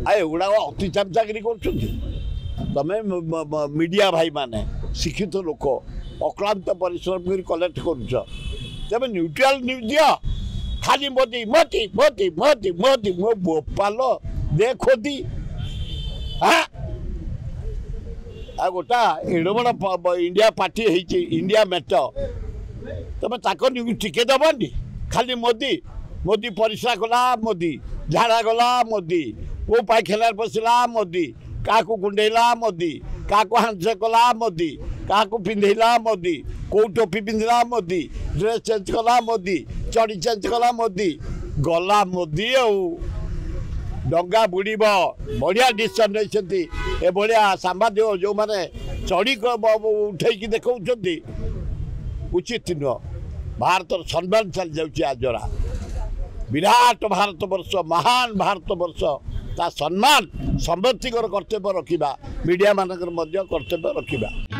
एगुड़ा अति चामचागिरी कर मीडिया भाई माने शिक्षित लोक अक्लांत परिश्रम कर कलेक्ट कर न्यूट्रल न्यूज दिया खाली मोदी मोदी मोदी मोदी मोदी मो बोपाल देखो दी हाँ गोटा एड बड़ इंडिया पार्टी है इंडिया मेट तुम ताक न्यूज टिके दबनी खाली मोदी मोदी परिश्रा कला मोदी झाड़ा गला मोदी वो पायखाना पशिला मोदी क्या कुंडेला मोदी क्या हांस कला मोदी क्या पिंधेला मोदी कौ टोपी पिंधला मोदी ड्रेस चेंज कला मोदी चढ़ी चेंज कला मोदी गला मोदी डंगा बुड़ बढ़िया डिसीजन नहीं भाया सांबादिक जो मैंने चढ़ी उठे देखा उचित नुह भारत सम्मान चली जाऊँगी आजरा विराट भारत वर्ष महान भारत वर्ष ता सम्मान समृद्धिकर कर्तव्य रखा मीडिया मानकर कर्तव्य रखा।